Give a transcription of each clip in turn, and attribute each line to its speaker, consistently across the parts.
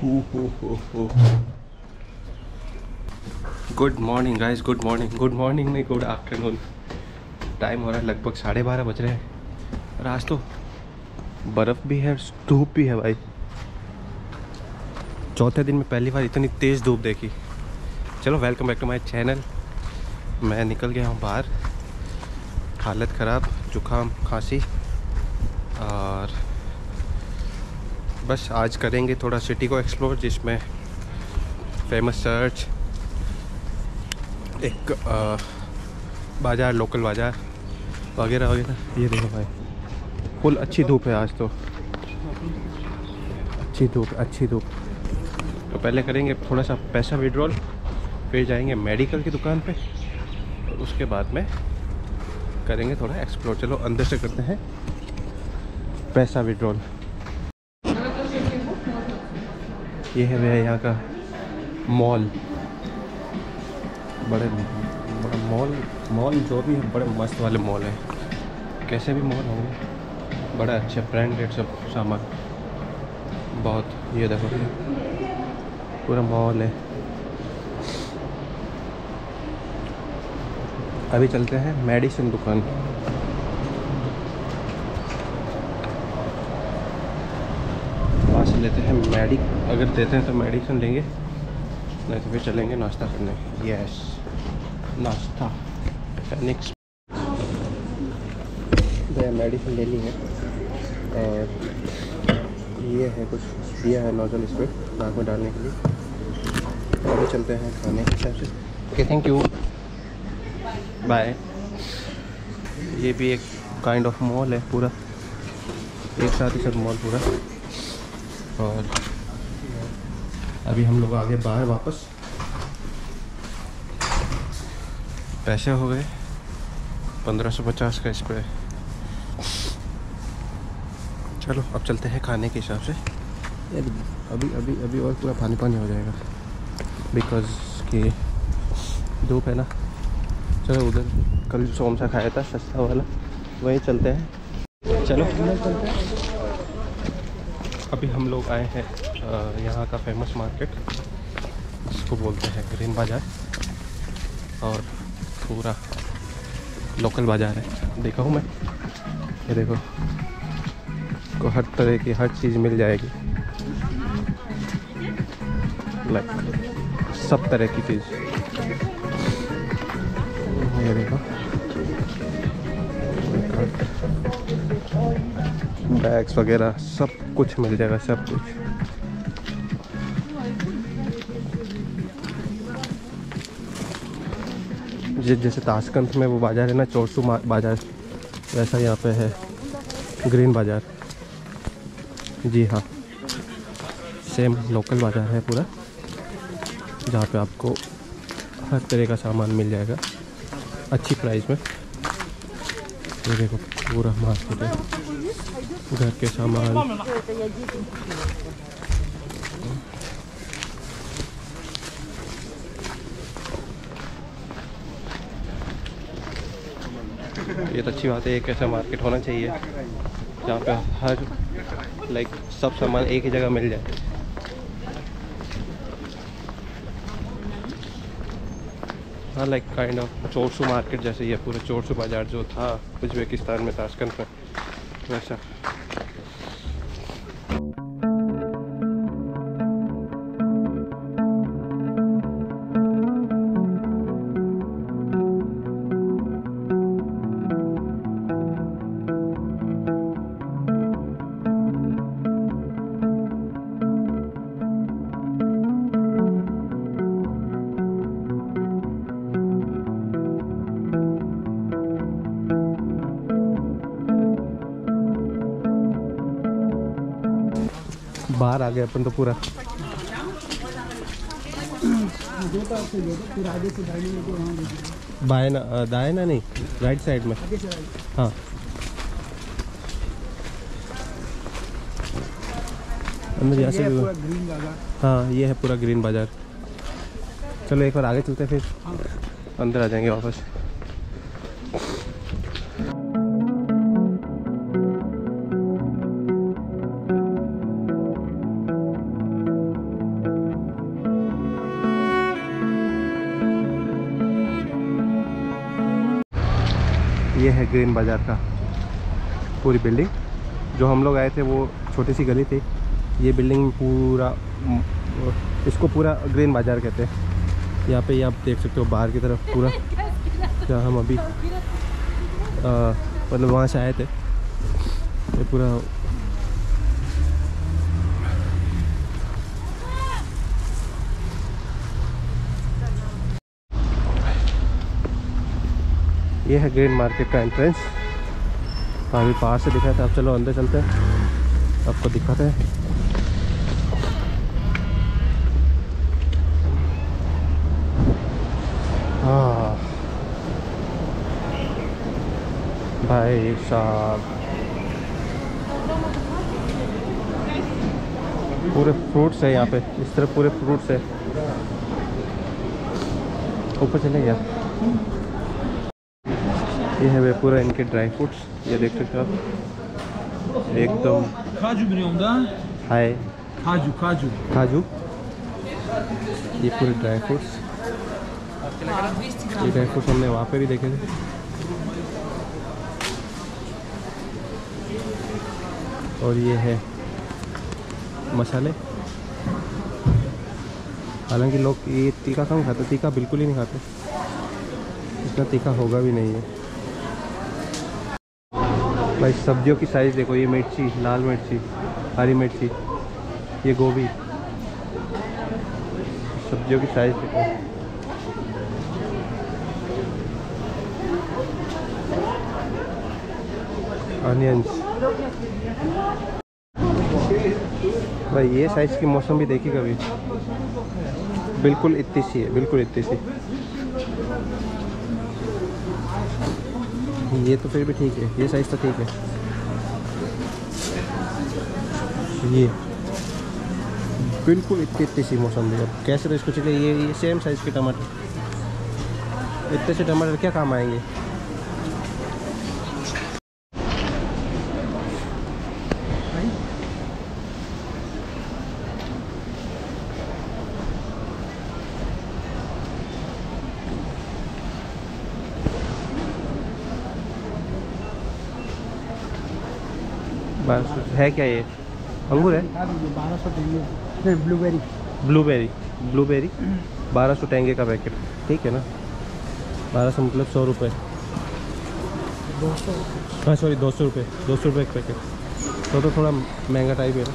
Speaker 1: Good morning guys, good morning, good morning नहीं, good afternoon. Time हो रहा है लगभग 12:30 बज रहे हैं और आज तो बर्फ़ भी है, धूप भी है भाई। चौथे दिन में पहली बार इतनी तेज़ धूप देखी। चलो, welcome back to my channel. मैं निकल गया हूँ बाहर, हालत ख़राब, जुकाम, खांसी, और बस आज करेंगे थोड़ा सिटी को एक्सप्लोर, जिसमें फेमस चर्च, एक बाज़ार, लोकल बाज़ार वगैरह वगैरह। ये देखो भाई, फुल अच्छी धूप है आज तो, अच्छी धूप, अच्छी धूप। तो पहले करेंगे थोड़ा सा पैसा विड्रॉल, फिर जाएंगे मेडिकल की दुकान पे, और उसके बाद में करेंगे थोड़ा एक्सप्लोर। चलो अंदर से करते हैं पैसा विड्रॉल। ये है भैया यहाँ का मॉल, बड़ा मॉल जो भी है, बड़े मस्त वाले मॉल है। कैसे भी मॉल होंगे, बड़ा अच्छे ब्रांडेड सब सामान बहुत। ये देखो पूरा मॉल है। अभी चलते हैं मेडिसिन दुकान। पास लेते हैं अगर देते हैं तो मेडिसिन लेंगे, नहीं तो फिर चलेंगे नाश्ता करने। यस, नाश्ता फिनिक्स। मेडिसिन ले ली है, और ये है कुछ दिया है नोजल स्प्रे नाक में डालने के लिए। अभी चलते हैं खाने के हिसाब से। Okay, thank you, bye. ये भी एक काइंड ऑफ मॉल है, पूरा एक साथ ही सब मॉल पूरा। और अभी हम लोग आगे बाहर वापस। पैसे हो गए 1550 का स्प्रे। चलो अब चलते हैं खाने के हिसाब से। अभी अभी अभी और पूरा पानी पानी हो जाएगा, बिकॉज कि धूप है ना। चलो उधर कल सोमसा खाया था सस्ता वाला, वहीं चलते हैं। चलो चलते हैं। अभी हम लोग आए हैं यहाँ का फेमस मार्केट, जिसको बोलते हैं ग्रीन बाज़ार, और पूरा लोकल बाज़ार है। देखा हूँ मैं, ये देखो को हर तरह की हर चीज़ मिल जाएगी, लाइक सब तरह की चीज़। ये देखो बैग्स वगैरह सब कुछ मिल जाएगा, सब कुछ। जैसे ताशकंद में वो बाज़ार है ना, चोरसू बाज़ार, वैसा यहाँ पे है ग्रीन बाज़ार। जी हाँ, सेम लोकल बाज़ार है पूरा, जहाँ पे आपको हर तरह का सामान मिल जाएगा अच्छी प्राइस में। ये देखो पूरा मार्केट है, घर के सामान। ये तो अच्छी बात है, एक ऐसा मार्केट होना चाहिए जहाँ पे हर सब सामान एक ही जगह मिल जाए। हाँ, काइंड ऑफ चोरसू मार्केट जैसे ही है पूरा। चोरसू बाज़ार जो था उज्बेकिस्तान में, ताशकंद में, वैसा। बाहर आ गए अपन तो पूरा। बाएं ना, दाएं ना, नहीं राइट साइड में। हाँ, अंदर यहाँ से भी। हाँ, ये है पूरा ग्रीन बाज़ार। चलो एक बार आगे चलते हैं, फिर अंदर आ जाएंगे वापस। ये है ग्रीन बाज़ार का पूरी बिल्डिंग। जो हम लोग आए थे वो छोटी सी गली थी। ये बिल्डिंग पूरा, इसको पूरा ग्रीन बाज़ार कहते हैं। यहाँ पे ये आप देख सकते हो बाहर की तरफ पूरा, जहाँ हम अभी मतलब वहाँ से आए थे, ये पूरा ये है ग्रीन मार्केट का एंट्रेंस। काफ़ी पास से दिखा था। अब चलो अंदर चलते हैं, आपको दिखाते हैं। हाँ भाई साहब, पूरे फ्रूट्स है यहाँ पे, इस तरफ पूरे फ्रूट्स है। ऊपर चले गया। ये है वे पूरा इनके ड्राई फ्रूट्स, ये देख सकते हो आप, एकदम हाय
Speaker 2: काजू काजू
Speaker 1: काजू। ये पूरे ड्राई फ्रूट्स, ये ड्राई फ्रूट्स हमने वहाँ पे भी देखे थे। और ये है मसाले। हालांकि लोग ये तीखा कम खाते, तीखा बिल्कुल ही नहीं खाते, इतना तीखा होगा भी नहीं है। भाई सब्जियों की साइज़ देखो, ये मिर्ची, लाल मिर्ची, हरी मिर्ची, ये गोभी, सब्जियों की साइज़ देखो। ऑनियंस। भाई ये साइज़ की मौसम भी देखी कभी, बिल्कुल इतनी सी है, बिल्कुल इतनी सी। ये तो फिर भी ठीक है, ये साइज़ तो ठीक है। ये बिल्कुल इतनी सी मौसम भी। अब कैसे तो इसको चलिए, ये सेम साइज़ के टमाटर, इतने से टमाटर क्या काम आएंगे। बस है क्या ये? अंगूर है?
Speaker 2: 1200 नहीं, ब्लूबेरी।
Speaker 1: ब्लूबेरी, ब्लूबेरी 1200 टेंगे का पैकेट, ठीक है ना। 1200 मतलब 100 रुपये।
Speaker 2: 200।
Speaker 1: हाँ सॉरी 200 रुपये, 200 रुपये एक पैकेट, तो थोड़ा महंगा टाइप है ना।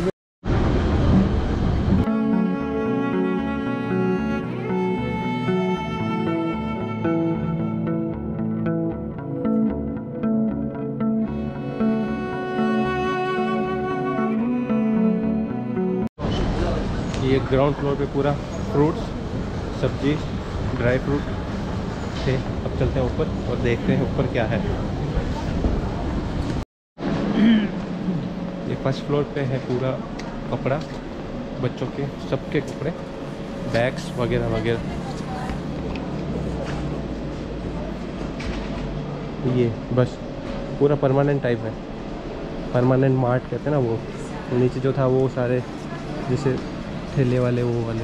Speaker 1: ये ग्राउंड फ्लोर पे पूरा फ्रूट्स, सब्जी, ड्राई फ्रूट थे। अब चलते हैं ऊपर और देखते हैं ऊपर क्या है। ये फर्स्ट फ्लोर पे है पूरा कपड़ा, बच्चों के सबके कपड़े, बैग्स वगैरह वगैरह। ये बस पूरा परमानेंट टाइप है, परमानेंट मार्ट कहते हैं ना वो। नीचे जो था वो सारे जैसे ठेले वाले, वो वाले।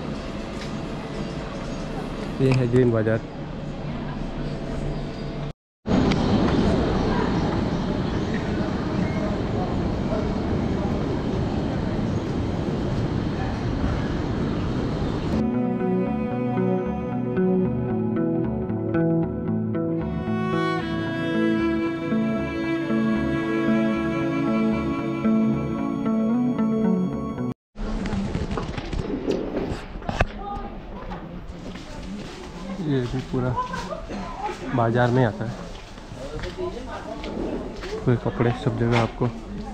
Speaker 1: ये है ग्रीन बाज़ार। ये भी पूरा बाजार में आता है, पूरे कपड़े सब जगह आपको।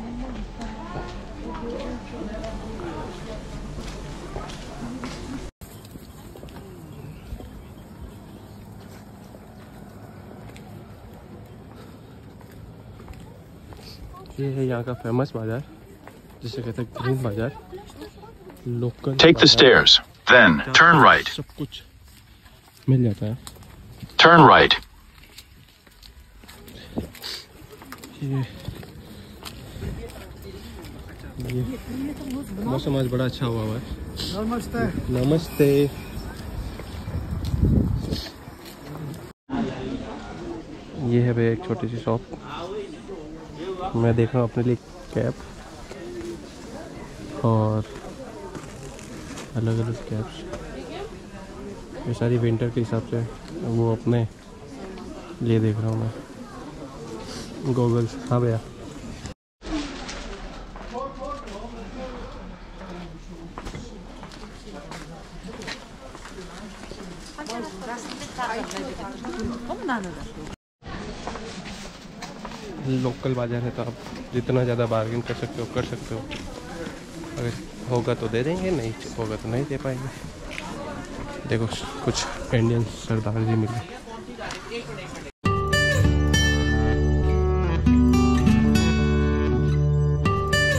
Speaker 1: ये है यहाँ का फेमस बाजार, जिसे कहते हैं Green Bazaar. Local
Speaker 3: Take the stairs, then turn right.
Speaker 1: सब कुछ मिल जाता है।
Speaker 3: Turn right.
Speaker 1: ये मौसम आज बड़ा अच्छा हुआ है।
Speaker 2: नमस्ते।
Speaker 1: ये है भाई एक छोटी सी शॉप। मैं देख रहा हूँ अपने लिए कैप और अलग अलग कैप्स, ये सारी विंटर के हिसाब से। वो अपने लिए देख रहा हूँ मैं गॉगल्स। हाँ भैया, लोकल बाज़ार है तो आप जितना ज़्यादा बार्गेन कर सकते हो कर सकते हो। अगर होगा तो दे देंगे, नहीं होगा तो नहीं दे पाएंगे। देखो कुछ इंडियन सरदार जी मिले।